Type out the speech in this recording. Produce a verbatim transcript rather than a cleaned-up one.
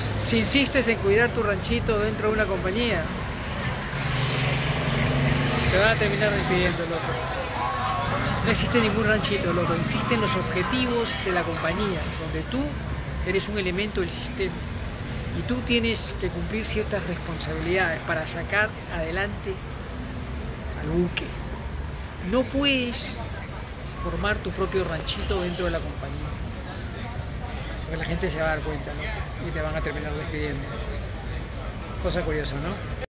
Si insistes en cuidar tu ranchito dentro de una compañía, te van a terminar despidiendo, loco. No existe ningún ranchito, loco. Existen los objetivos de la compañía, donde tú eres un elemento del sistema y tú tienes que cumplir ciertas responsabilidades para sacar adelante al buque. No puedes formar tu propio ranchito dentro de la compañía, porque la gente se va a dar cuenta, ¿no? Y te van a terminar despidiendo. Cosa curiosa, ¿no?